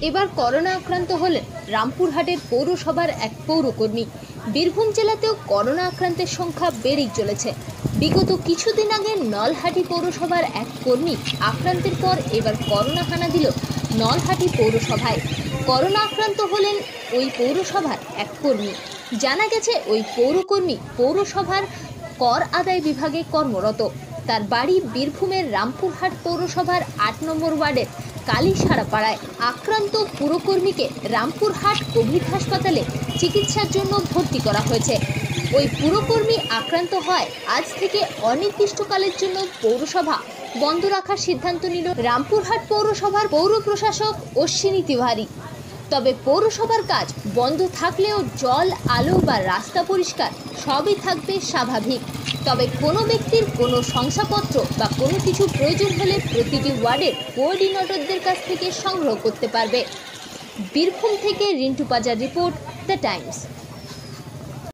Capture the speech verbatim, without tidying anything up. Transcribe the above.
এবার করোনা আক্রান্ত হলেন রামপুরহাটের পৌরসভার এক পৌরকর্মী। বীরভূম জেলাতেও করোনা আক্রান্তের সংখ্যা বেড়েই চলেছে। বিগত কিছুদিন আগে নলহাটি পৌরসভার এক কর্মী আক্রান্তের পর এবার করোনা হানা দিল নলহাটি পৌরসভায়। করোনা আক্রান্ত হলেন ওই পৌরসভার এক কর্মী। জানা গেছে ওই পৌরকর্মী পৌরসভার কর আদায় বিভাগে কর্মরত। তার বাড়ি বীরভূমের রামপুরহাট পৌরসভার আট নম্বর ওয়ার্ডের কালীসারাপাড়ায়। আক্রান্ত পুরকর্মীকে রামপুরহাট কোভিড হাসপাতালে চিকিৎসার জন্য ভর্তি করা হয়েছে। ওই পুরকর্মী আক্রান্ত হয় আজ থেকে অনির্দিষ্টকালের জন্য পৌরসভা বন্ধ রাখার সিদ্ধান্ত নিল রামপুরহাট পৌরসভার পৌর প্রশাসক অশ্বিনী তিওয়ারি। তবে পৌরসভার কাজ বন্ধ থাকলেও জল, আলো বা রাস্তা পরিষ্কার সবই থাকবে স্বাভাবিক। তবে কোনো ব্যক্তির কোনো শংসাপত্র বা কোনো কিছু প্রয়োজন হলে প্রতিটি ওয়ার্ডের কোঅর্ডিনেটরদের কাছ থেকে সংগ্রহ করতে পারবে। বীরভূম থেকে রিন্টু পাজার রিপোর্ট, দ্য টাইমস।